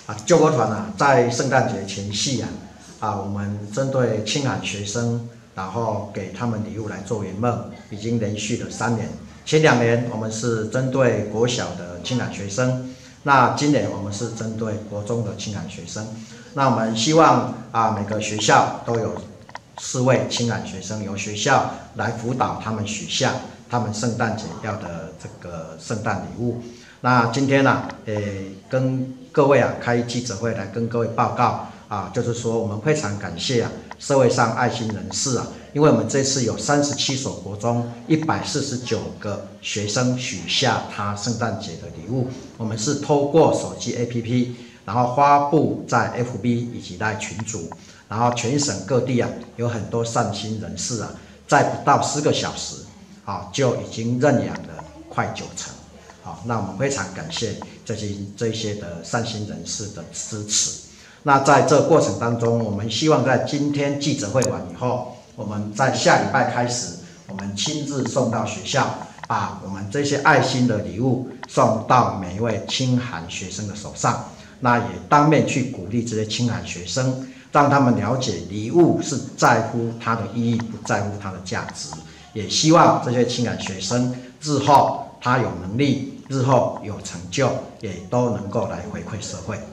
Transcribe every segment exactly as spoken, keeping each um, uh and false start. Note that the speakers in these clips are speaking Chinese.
啊，救国团啊，在圣诞节前夕啊，啊，我们针对清寒学生，然后给他们礼物来做圆梦，已经连续了三年。前两年我们是针对国小的清寒学生，那今年我们是针对国中的清寒学生。那我们希望啊，每个学校都有四位清寒学生，由学校来辅导他们许下他们圣诞节要的这个圣诞礼物。那今天呢、啊，诶，跟各位啊开记者会来跟各位报告啊，就是说我们非常感谢啊社会上爱心人士啊，因为我们这次有三十七所国中一百四十九个学生许下他圣诞节的礼物，我们是透过手机 A P P。然后发布在 F B 以及在群组，然后全省各地啊有很多善心人士啊，在不到十个小时啊就已经认养了快九成，好，那我们非常感谢这些这些的善心人士的支持。那在这过程当中，我们希望在今天记者会完以后，我们在下礼拜开始，我们亲自送到学校，把我们这些爱心的礼物送到每一位清寒学生的手上。那也当面去鼓励这些清寒学生，让他们了解礼物是在乎它的意义，不在乎它的价值。也希望这些清寒学生日后他有能力，日后有成就，也都能够来回馈社会。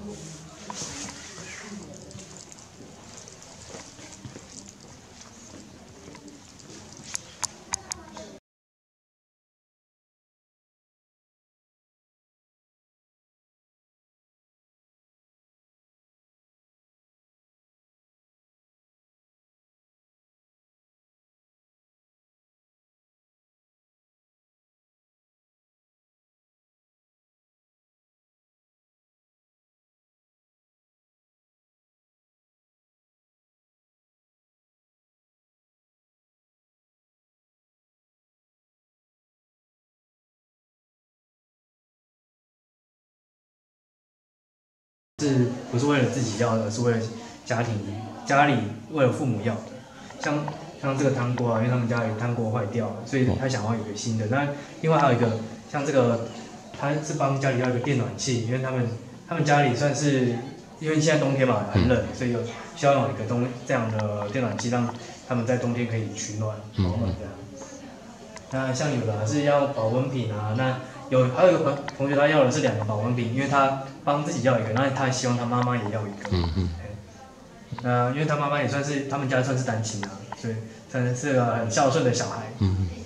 是不是为了自己要的，而是为了家庭家里为了父母要的。像像这个汤锅啊，因为他们家里汤锅坏掉了，所以他想要有一个新的。那另外还有一个像这个，他是帮家里要一个电暖器，因为他们他们家里算是因为现在冬天嘛很冷，所以有需要有一个冬这样的电暖器，让他们在冬天可以取暖保暖这样。那像有的是要保温瓶啊，那有还有一个同学他要的是两个保温瓶，因为他帮自己要一个，然后他还希望他妈妈也要一个。嗯嗯。那因为他妈妈也算是他们家算是单亲啊，所以算是个很孝顺的小孩。嗯嗯。